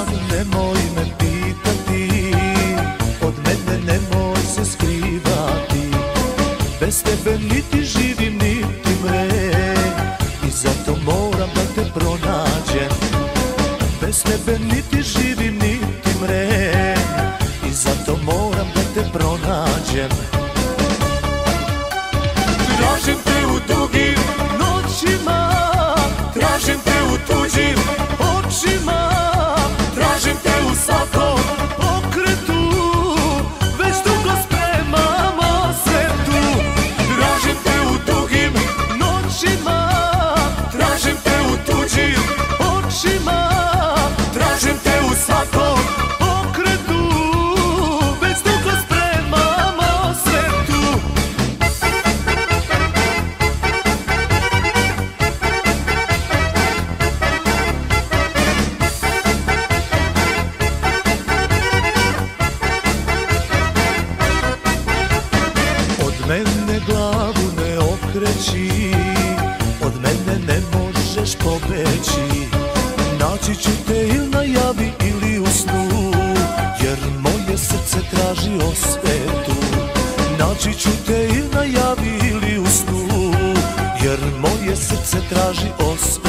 sad nemoj me pitati, od mene nemoj se skrivati. Bez tebe niti živim niti mrem, i zato moram da te pronađem. Bez tebe niti živim niti mrem, i zato moram da te pronađem. Tražim te u dugim noćima, tražim te u tuđim očima, tražim te u svakom pokretu, već dugo spremamo se tu. Tražim te u dugim noćima, tražim te u tuđim očima, tražim te u svakom pokretu, već dugo spremamo se tu. Od mene glavu ne okreći, od mene ne možeš pobeći. Naći ću te ili na javi ili u snu, jer moje srce traži osvetu. Naći ću te ili na javi ili u snu, jer moje srce traži osvetu.